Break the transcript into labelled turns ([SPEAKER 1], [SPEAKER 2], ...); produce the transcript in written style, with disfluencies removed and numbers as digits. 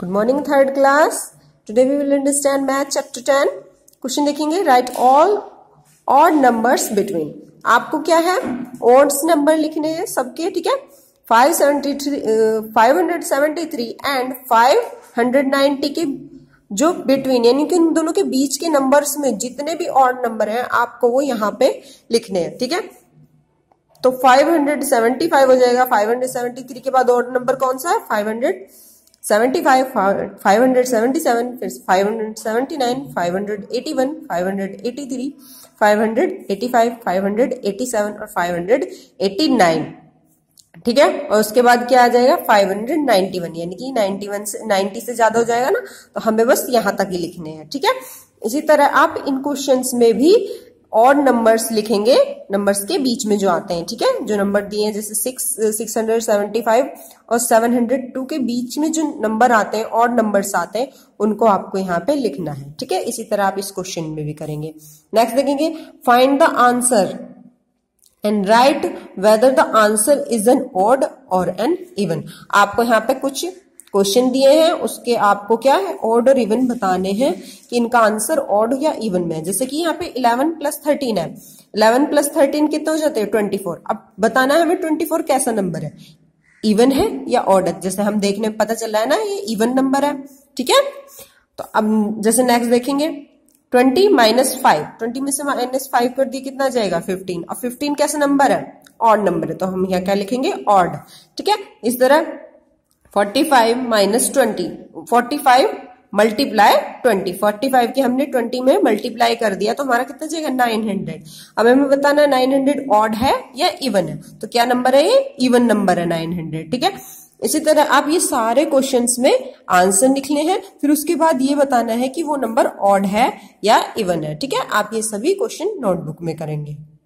[SPEAKER 1] Good morning third class. Today we will understand math chapter 10। Question देखेंगे, write all odd numbers between. आपको क्या है, odds number लिखने हैं सबके, ठीक है। 573 एंड 590 के जो बिटवीन यानी कि इन दोनों के बीच के नंबर्स में जितने भी ऑड नंबर हैं आपको वो यहाँ पे लिखने हैं, ठीक है। तो 575 हो जाएगा। 573 के बाद ऑड नंबर कौन सा है, 575, 577, फिर 579, 581, 583, 585, 587 और 589, ठीक है। और उसके बाद क्या आ जाएगा, 591, यानी कि 91 से 90 से ज्यादा हो जाएगा ना, तो हमें बस यहां तक ही लिखने हैं, ठीक है। इसी तरह आप इन क्वेश्चंस में भी ऑड नंबर्स लिखेंगे, नंबर्स के बीच में जो आते हैं, ठीक है। जो नंबर दिए हैं जैसे 675 और 702 के बीच में जो नंबर आते हैं, ऑड नंबर्स आते हैं, उनको आपको यहाँ पे लिखना है, ठीक है। इसी तरह आप इस क्वेश्चन में भी करेंगे। नेक्स्ट देखेंगे, find the answer and write whether the answer is an odd और एन इवन। आपको यहाँ पे कुछ क्वेश्चन दिए हैं, उसके आपको क्या है, ऑड और इवन बताने हैं कि इनका आंसर ऑड या इवन में है। जैसे कि यहाँ पे 11 + 13 है, 11 + 13 कितने हो जाते हैं, 24। अब बताना है हमें 24 कैसा नंबर है, इवन है या ऑड है। जैसे हम देखने में पता चल रहा है ना, ये इवन नंबर है, ठीक है। तो अब जैसे नेक्स्ट देखेंगे, 20 - 5, 20 में से -5 कर दिए, कितना जाएगा, 15। अब 15 कैसा नंबर है, ऑड नंबर है, तो हम यहाँ क्या लिखेंगे, ऑड, ठीक है। इस तरह 45 - 20, 45 × 20, 45 के हमने 20 में मल्टीप्लाई कर दिया, तो हमारा कितना जाएगा, 900। अब हमें बताना 900 ऑड है या इवन है, तो क्या नंबर है, ये इवन नंबर है 900, ठीक है। इसी तरह आप ये सारे क्वेश्चंस में आंसर लिखने हैं, फिर उसके बाद ये बताना है कि वो नंबर ऑड है या इवन है, ठीक है। आप ये सभी क्वेश्चन नोटबुक में करेंगे।